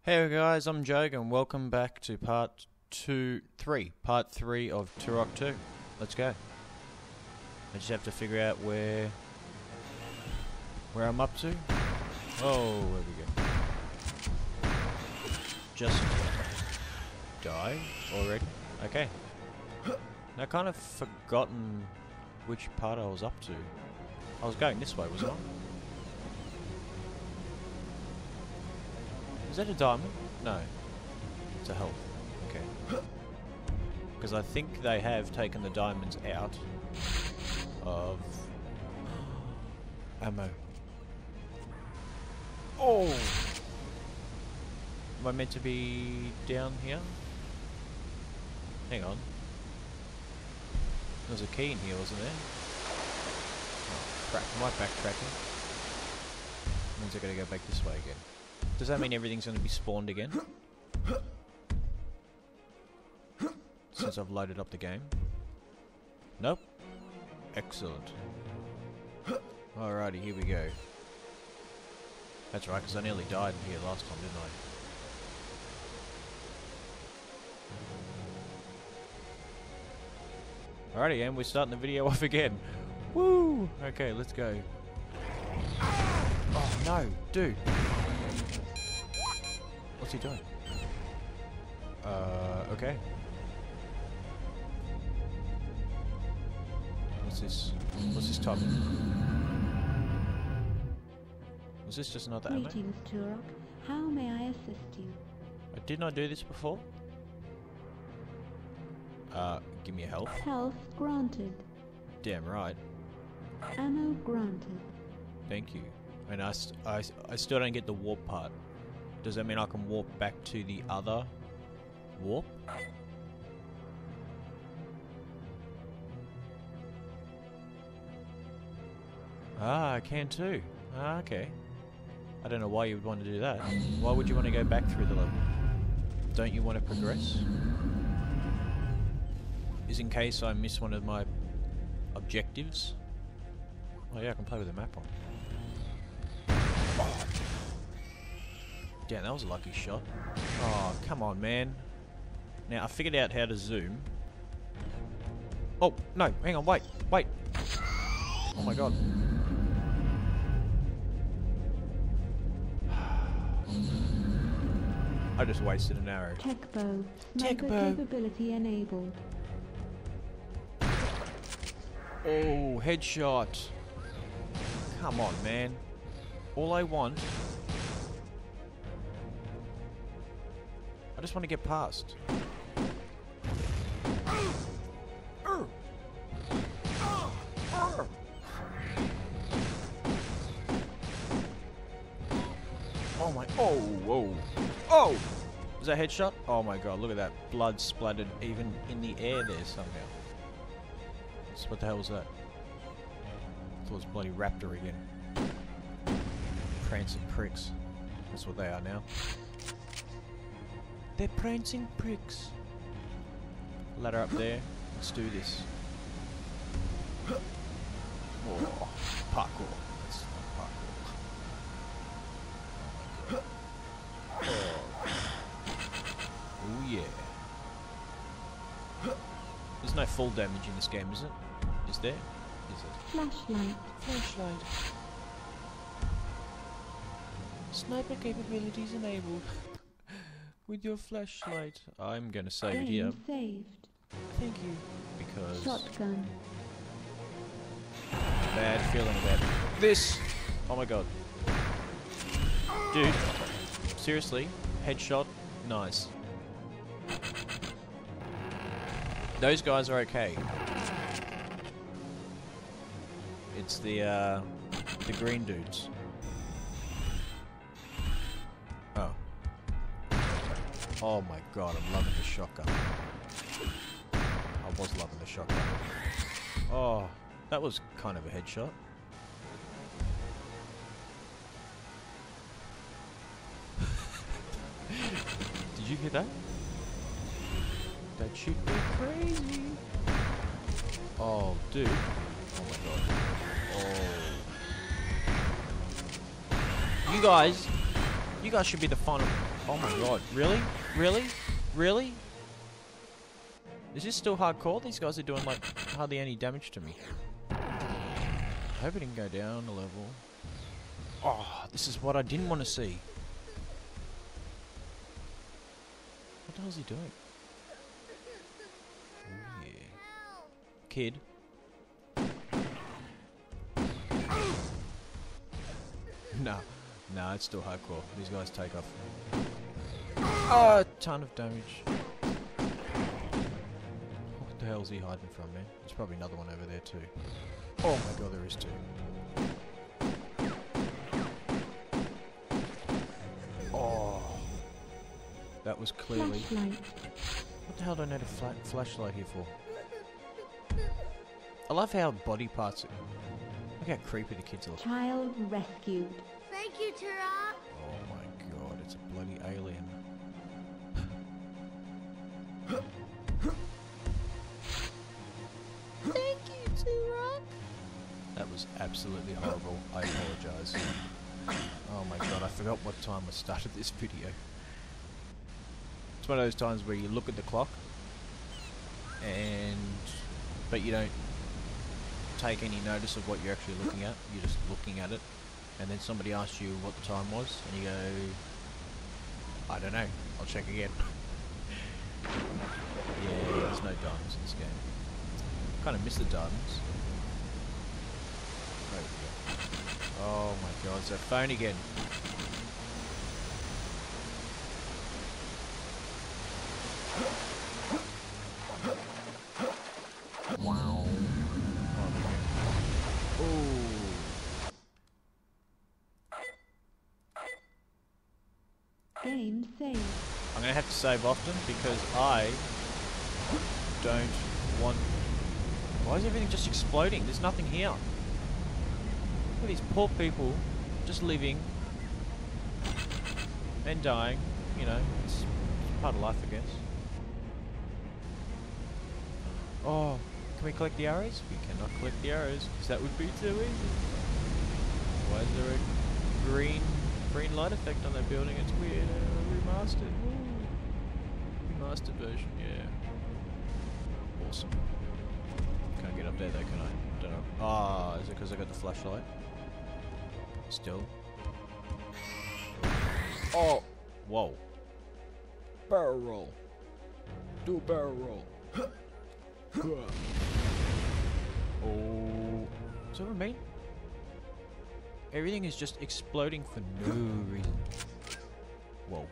Hey guys, I'm Joe and welcome back to part 3 of Turok 2. Let's go. I just have to figure out where I'm up to. Oh, there we go. Just die already? Okay. Now kind of forgotten which part I was up to. I was going this way, wasn't I? Is that a diamond? No. It's a health. Okay. Because I think they have taken the diamonds out of ammo. Oh! Am I meant to be down here? Hang on. There's a key in here, wasn't there? Oh, crap. Am I backtracking? Means I gotta go back this way again. Does that mean everything's going to be spawned again? Since I've loaded up the game? Nope. Excellent. Alrighty, here we go. That's right, because I nearly died in here last time, didn't I? Alrighty, and we're starting the video off again. Woo! Okay, let's go. Oh no, dude! What's he doing? Okay. What's this? What's this type? Was this just another ammo? Greetings, Turok. How may I assist you? Didn't I do this before? Give me a health. Health granted. Damn right. Ammo granted. Thank you. And I still don't get the warp part. Does that mean I can warp back to the other warp? Ah, I can too. Ah, okay. I don't know why you would want to do that. Why would you want to go back through the level? Don't you want to progress? Is in case I miss one of my objectives? Oh yeah, I can play with the map on. Damn, that was a lucky shot. Oh, come on, man. Now, I figured out how to zoom. Oh, no, hang on, wait. Oh my god. I just wasted an arrow. Tech bow. Tech Sniper bow. capability enabled. Oh, headshot. Come on, man. All I want... I just want to get past. Oh my, oh, whoa. Oh! Was that headshot? Oh my god, look at that. Blood splattered even in the air there somehow. What the hell was that? I thought it was bloody raptor again. Prancing pricks. That's what they are now. They're prancing pricks. Ladder up there. Let's do this. Oh, parkour. That's not parkour. Oh yeah. There's no full damage in this game, is it? Is there? Is it? Flashlight. Flashlight. Sniper capabilities enabled. With your flashlight. I'm gonna save it here. Game saved. Thank you. Because Shotgun. bad feeling about this. Oh my god. Dude. Seriously. Headshot. Nice. Those guys are okay. It's the green dudes. Oh. Oh my god, I'm loving the shotgun. I was loving the shotgun. Oh, that was kind of a headshot. Did you hear that? That should be crazy. Oh, dude. Oh my god. Oh. You You guys should be the final... Oh my god. Really? Really? Really? Is this still hardcore? These guys are doing like hardly any damage to me. I hope it didn't go down a level. Oh, this is what I didn't want to see. What the hell is he doing? Oh, yeah. Kid. Nah, it's still hardcore. These guys take off. Oh, a ton of damage. What the hell is he hiding from, man? There's probably another one over there too. Oh my god, there is two. Oh. That was clearly... Flashlight. What the hell do I need a flashlight here for? I love how body parts... Look how creepy the kids look. Child rescued. Thank you, Turok. Oh my god, it's a bloody alien. Thank you, Turok. That was absolutely horrible. I apologise. Oh my god, I forgot what time I started this video. It's one of those times where you look at the clock but you don't take any notice of what you're actually looking at. You're just looking at it, and then somebody asks you what the time was, and you go, I don't know, I'll check again. Yeah, there's no diamonds in this game. Kind of miss the diamonds. Oh my god, it's that phone again. Wow. Game saved. I'm going to have to save often because I don't want... Why is everything just exploding? There's nothing here. Look at these poor people just living and dying. You know, it's part of life, I guess. Oh, can we collect the arrows? We cannot collect the arrows because that would be too easy. Why is there a green light effect on that building? It's weird. Remastered. Woo. Remastered version, yeah. Awesome. Can't get up there though, can I? Don't know. Ah, is it because I got the flashlight? Still. Oh! Whoa. Barrel roll. Do a barrel roll. Oh. Is that what I mean? Everything is just exploding for no reason. Whoa.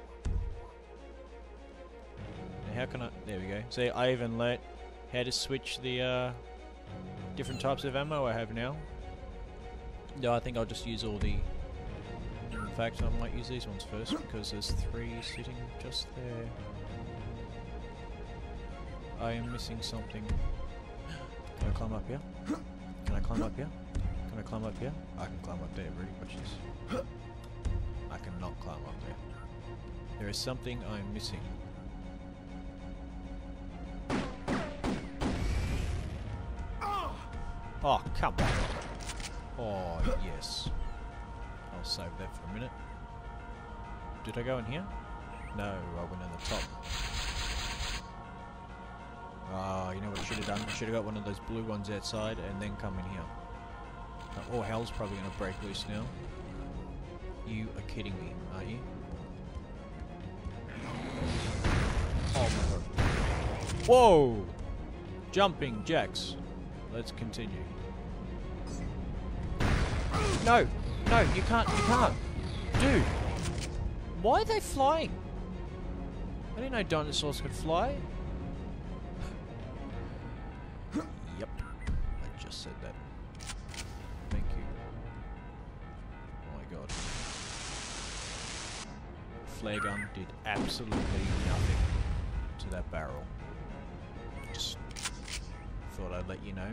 Now how can I... There we go. See, I even learnt how to switch the different types of ammo I have now. No, I think I'll just use all the... In fact, I might use these ones first because there's 3 sitting just there. I am missing something. Can I climb up here? Can I climb up here? Can I climb up here? I can climb up there, everybody. Watch this. I cannot climb up there. There is something I'm missing. Oh, come on. Oh, yes. I'll save that for a minute. Did I go in here? No, I went in the top. Ah, you know what I should have done? I should have got one of those blue ones outside and then come in here. Oh, hell's probably going to break loose now. You are kidding me, aren't you? Oh my god. Whoa! Jumping jacks. Let's continue. No! No, you can't, you can't! Dude! Why are they flying? I didn't know dinosaurs could fly. Yep. I just said that. Thank you. Oh my god. Flare gun did absolutely nothing to that barrel. Just thought I'd let you know.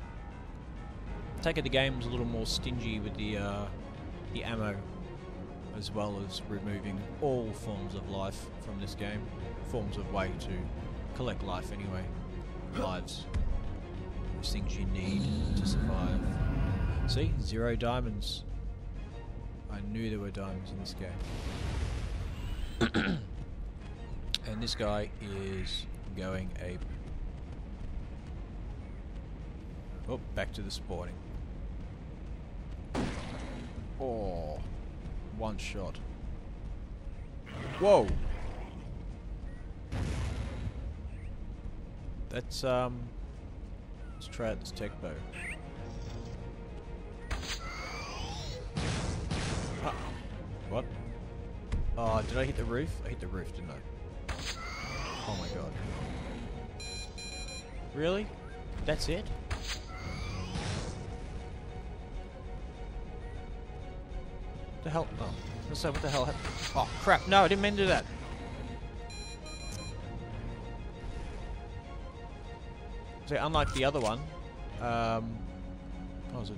I take it the game was a little more stingy with the ammo, as well as removing all forms of life from this game. Forms of way to collect life anyway. Lives. Those things you need to survive. See? 0 diamonds. I knew there were diamonds in this game. And this guy is going ape. Oh, back to the spawning. Oh, one shot. Whoa! Let's try out this tech bow. Ah, what? Oh, did I hit the roof? I hit the roof, didn't I? Oh my god. Really? That's it? What the hell? Oh, what's that? What the hell happened? Oh crap! No, I didn't mean to do that. So unlike the other one, what was it?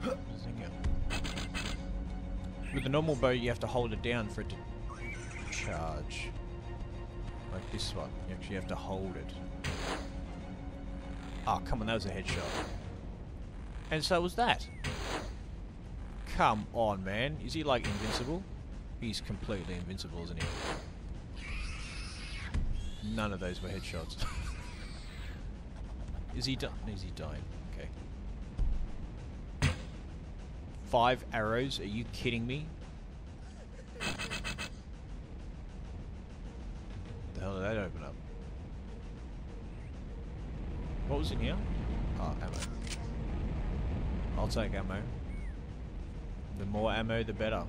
With the normal bow, you have to hold it down for it to charge. Like this one, you actually have to hold it. Oh, come on, that was a headshot. And so was that. Come on, man. Is he like invincible? He's completely invincible, isn't he? None of those were headshots. Is he done? Is he dying? Okay. 5 arrows? Are you kidding me? The hell did that open up? What was in here? Oh, ammo. I'll take ammo. The more ammo, the better.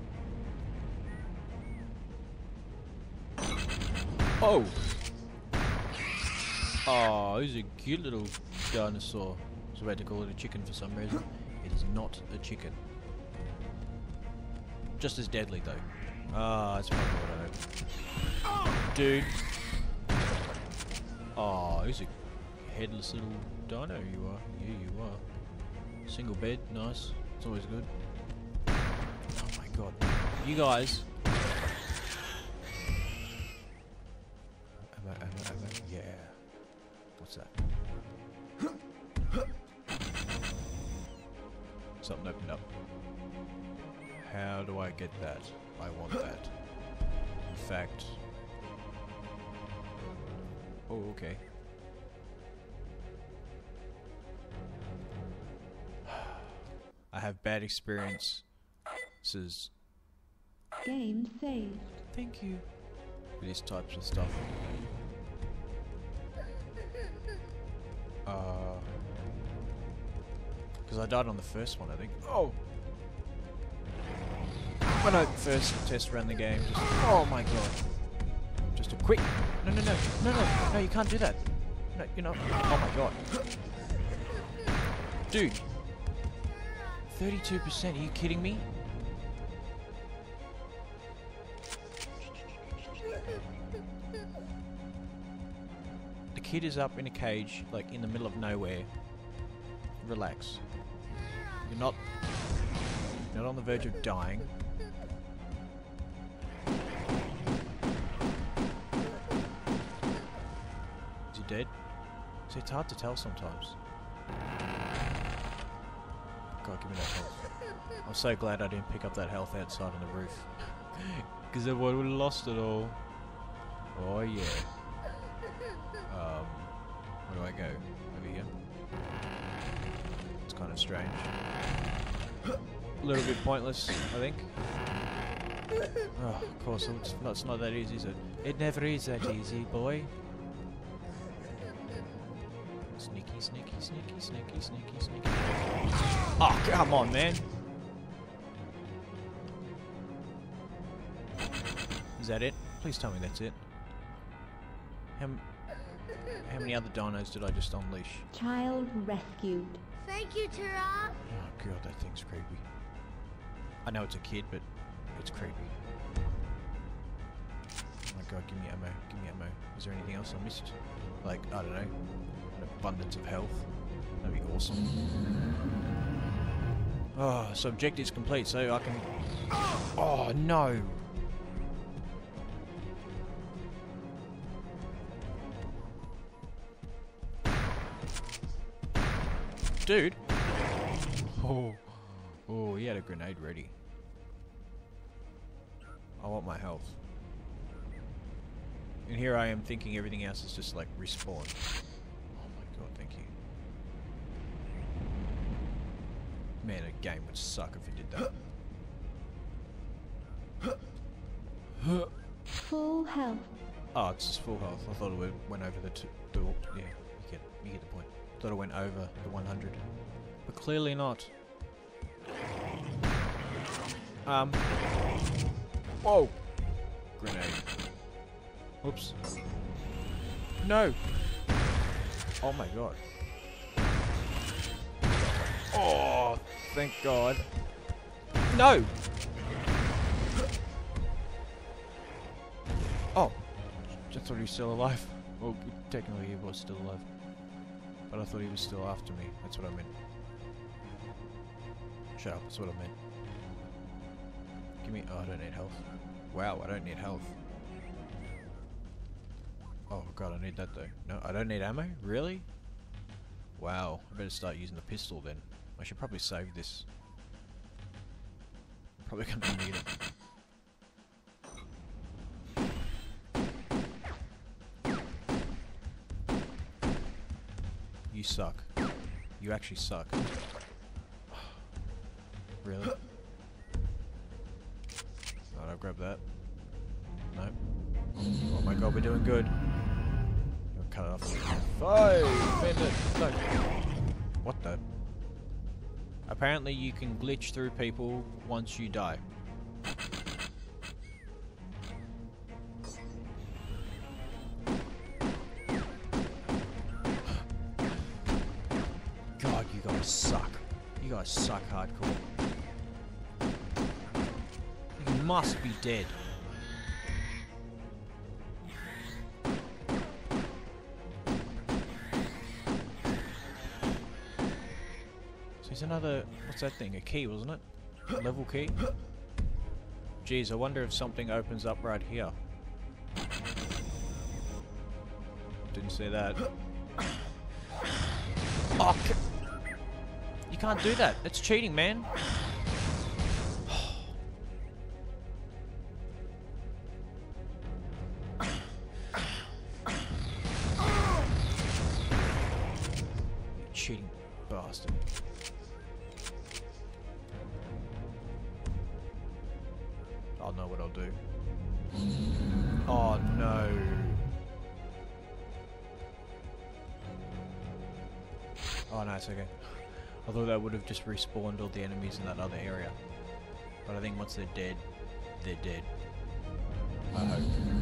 Oh! Oh, he's a cute little dinosaur. I was about to call it a chicken for some reason. It is not a chicken. Just as deadly though. Ah, that's probably what I hope. Dude. Oh, he's a headless little dino. You are. Yeah, you are. Single bed, nice. It's always good. Oh my god. You guys. Yeah. What's that? Something opened up. How do I get that? I want that. In fact... Oh, okay. I have bad experiences. Game saved. Thank you. With these types of stuff. Because I died on the first one, I think. Oh! When I first test ran the game, just, oh my god. Just a quick... No, you can't do that. No, you're not. Oh my god. Dude. 32%, are you kidding me? The kid is up in a cage, like in the middle of nowhere. Relax. You're not on the verge of dying. Is he dead? See, it's hard to tell sometimes. God, give me that health. I'm so glad I didn't pick up that health outside on the roof. Because everyone would have lost it all. Oh yeah. Where do I go? Over here? It's kind of strange. A little bit pointless, I think. Oh, of course, it's not that easy, is it? It never is that easy, boy. Sneaky, sneaky, sneaky, sneaky, sneaky, sneaky. Oh, come on, man. Is that it? Please tell me that's it. How many other dinos did I just unleash? Child rescued. Thank you, Turok. Oh god, that thing's creepy. I know it's a kid, but it's creepy. Oh my god, give me ammo, give me ammo. Is there anything else I missed? Like, I don't know, an abundance of health. That'd be awesome. Oh, so objective's complete, so I can... Oh no! Dude! Oh, he had a grenade ready. I want my health. And here I am thinking everything else is just like respawn. Oh my god, thank you. Man, a game would suck if it did that. Full health. Oh, it's just full health. I thought it went over the door. Yeah, you get the point. Thought it went over the 100. But clearly not. Whoa! Grenade. Whoops. No! Oh my god. Oh, thank god. No! Oh! I thought he was still alive. Well, technically he was still alive. But I thought he was still after me. That's what I meant. Shut up, that's what I meant. Give me... Oh, I don't need health. Wow, I don't need health. Oh god, I need that though. No, I don't need ammo? Really? Wow, I better start using the pistol then. I should probably save this. Probably gonna need it. You suck. You actually suck. Really? Alright, I'll grab that. No. Oh my god, we're doing good. I'll cut it off. 5! Bandit! No! What the? Apparently you can glitch through people once you die. God, you guys suck. You guys suck hardcore. You must be dead. So there's another... What's that thing? A key, wasn't it? A level key? Jeez, I wonder if something opens up right here. Didn't see that. Oh, you can't do that. That's cheating, man. Cheating bastard. I'll know what I'll do. Oh no. Oh no, it's okay. I thought that would have just respawned all the enemies in that other area. But I think once they're dead, they're dead. I hope.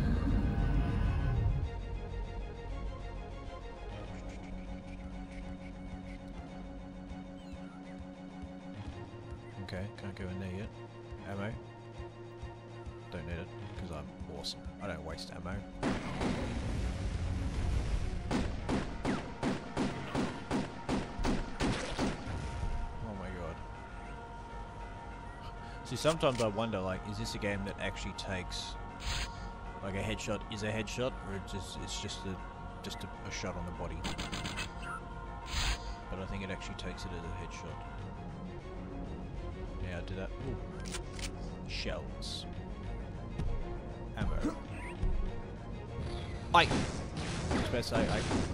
Okay, can't go in there yet. Ammo. Don't need it, because I'm awesome. I don't waste ammo. Oh my god. See, sometimes I wonder, like, is this a game that actually takes, like, a headshot is a headshot, or it's just a shot on the body? But I think it actually takes it as a headshot. Yeah, I did that. Ooh. Shells. Ammo. I was about to say,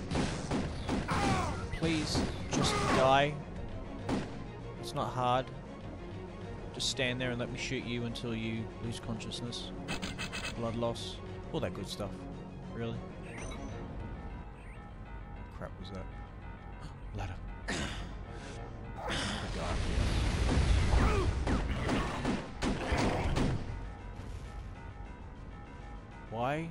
please, just die. It's not hard. Just stand there and let me shoot you until you lose consciousness. Blood loss. All that good stuff. Really? What crap was that? Ladder. Why?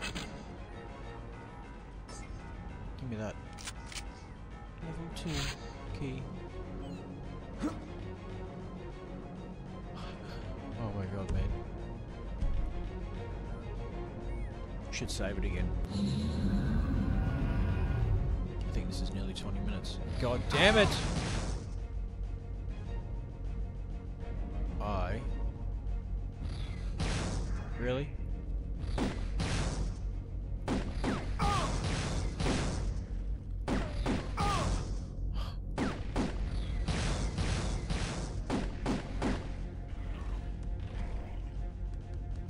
Give me that. Level 2 key. Oh my god, man. Should save it again. I think this is nearly 20 minutes. God damn it! Really?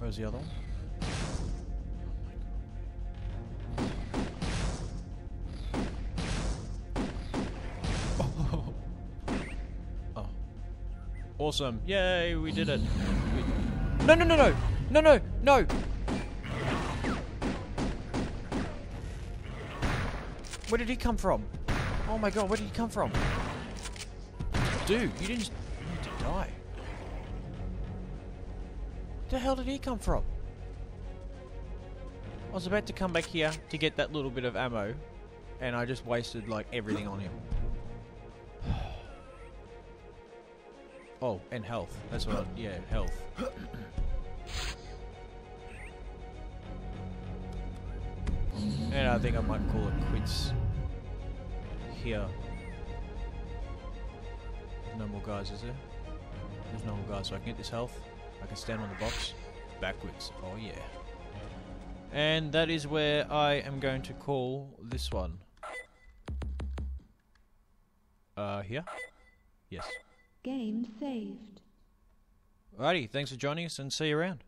Where's the other one? Oh. Oh. Awesome. Yay, we did it. No, no, no, no. No, no, no. Where did he come from? Oh my god, where did he come from? Dude, you didn't need to die. Where the hell did he come from? I was about to come back here to get that little bit of ammo, and I just wasted like everything on him. Oh, and health. That's what yeah, health. And I think I might call it quits here. There's no more guys, is there? There's no more guys, so I can get this health. I can stand on the box backwards. Oh yeah. And that is where I am going to call this one. Here? Yes. Game saved. Alrighty, thanks for joining us and see you around.